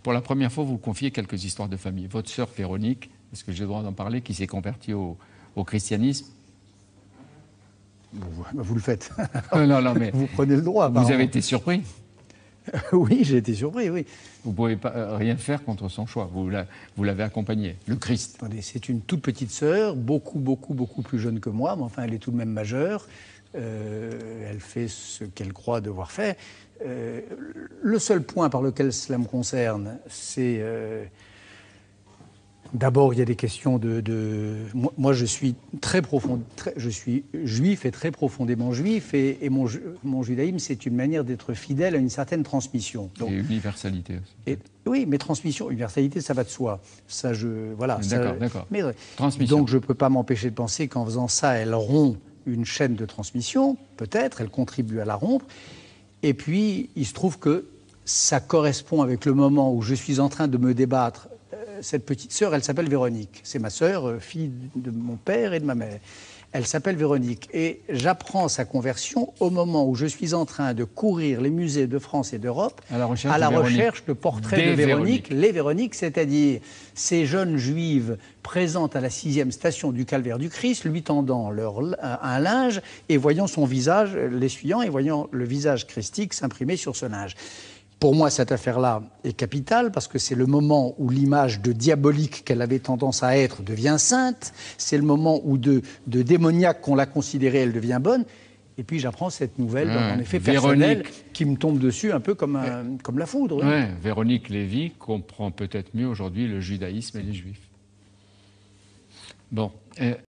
pour la première fois, vous confiez quelques histoires de famille. Votre sœur Véronique, est-ce que j'ai le droit d'en parler, qui s'est convertie au christianisme? Vous le faites. Non, mais vous prenez le droit. Vous avez été surpris? Oui, j'ai été surpris, oui. Vous ne pouvez pas rien faire contre son choix. Vous l'avez accompagné, le Christ. Attendez, c'est une toute petite sœur, beaucoup plus jeune que moi, mais enfin, elle est tout de même majeure. Elle fait ce qu'elle croit devoir faire. Le seul point par lequel cela me concerne, c'est... D'abord, il y a des questions Moi, je suis je suis juif et très profondément juif, et mon judaïsme, c'est une manière d'être fidèle à une certaine transmission. Donc, et universalité aussi. Oui, mais transmission, universalité, ça va de soi. Ça, voilà. D'accord. Mais transmission. Donc, je ne peux pas m'empêcher de penser qu'en faisant ça, elle rompt une chaîne de transmission, peut-être, elle contribue à la rompre. Et puis, il se trouve que ça correspond avec le moment où je suis en train de me débattre. Cette petite sœur, elle s'appelle Véronique. C'est ma sœur, fille de mon père et de ma mère. Elle s'appelle Véronique. Et j'apprends sa conversion au moment où je suis en train de courir les musées de France et d'Europe à la recherche de portraits de Véronique. Les Véroniques, c'est-à-dire ces jeunes juives présentes à la 6e station du Calvaire du Christ, lui tendant un linge et voyant son visage, l'essuyant et voyant le visage christique s'imprimer sur ce linge. Pour moi, cette affaire-là est capitale parce que c'est le moment où l'image de diabolique qu'elle avait tendance à être devient sainte. C'est le moment où de démoniaque qu'on l'a considérée, elle devient bonne. Et puis j'apprends cette nouvelle, en effet, personnelle, qui me tombe dessus un peu comme la foudre. Oui. Véronique Lévy comprend peut-être mieux aujourd'hui le judaïsme et les juifs. Bon.